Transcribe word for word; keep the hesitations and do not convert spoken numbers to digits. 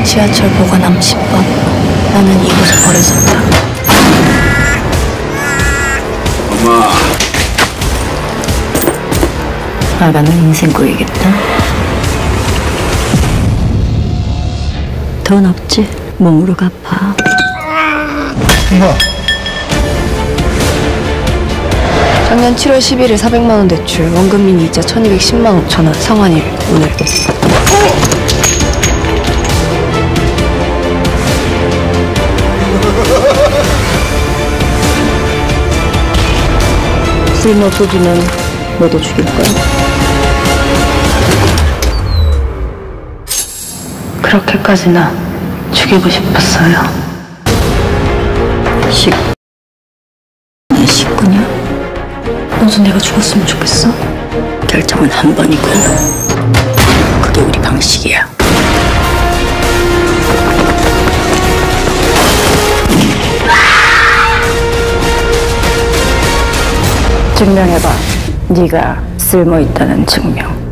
지하철 보관함 십 번. 나는 이곳에 버려졌다. 엄마. 아가는 인생 꼬이겠다. 돈 없지? 몸으로 갚아. 엄마. 작년 칠월 십일일 사백만 원 대출, 원금 미니 이자 천이백십만 오천 원, 상환일 오늘. 쓸모없어지면 너도 죽일 거야. 그렇게까지나 죽이고 싶었어요. 식... 내 식구냐? 너도 내가 죽었으면 좋겠어? 결정은 한 번이고 그게 우리 방식이야. 증명해봐. 네가 쓸모있다는 증명.